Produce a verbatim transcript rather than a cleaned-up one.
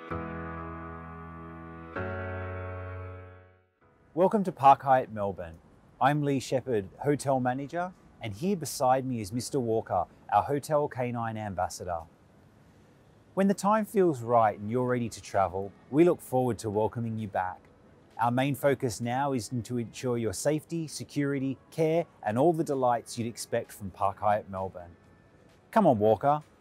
Welcome to Park Hyatt Melbourne. I'm Lee Shepherd, Hotel Manager, and here beside me is Mister Walker, our Hotel Canine Ambassador. When the time feels right and you're ready to travel, we look forward to welcoming you back. Our main focus now is to ensure your safety, security, care, and all the delights you'd expect from Park Hyatt Melbourne. Come on, Walker,